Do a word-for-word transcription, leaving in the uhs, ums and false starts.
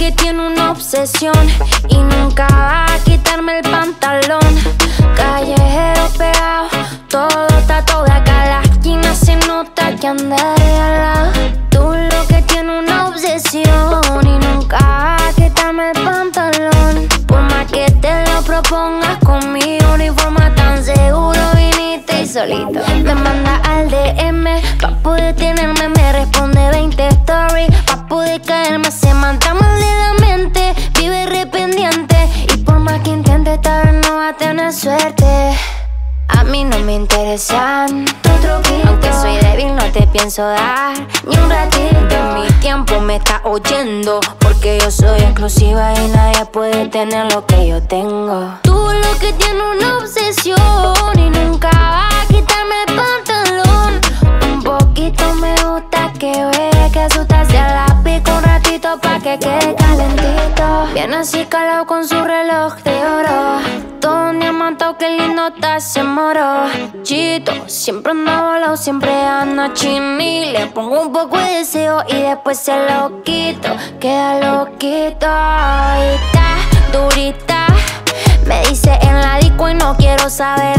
que tiene una obsesión y nunca va a quitarme el pantalón. Callejero pegado, todo está toda acá. La esquina se nota que andaré al lado. Tú lo que tiene una obsesión y nunca va a quitarme el pantalón. Por más que te lo propongas conmigo, uniforme tan seguro, viniste y solito. Me manda al D M pa' poder tenerme, me responde veinte stories. Pa' poder caerme se manda mal de la mente, vive rependiente. Y por más que intente esta vez no va a tener suerte. A mí no me interesan tu truquito, aunque soy débil no te pienso dar ni un ratito. Mi tiempo me está oyendo, porque yo soy exclusiva y nadie puede tener lo que yo tengo. Tú lo que tienes una obsesión y nunca va a quitarme el pantalón. Un poquito me gusta que ve que asustarse a la pico un ratito pa' que quede calentito. Viene así calado con su reloj de oro, todo un diamantado, que lindo está ese moro. Chito, siempre anda volado, siempre anda chini. Le pongo un poco de deseo y después se lo quito, queda loquito. Y está durita, me dice en la disco y no quiero saber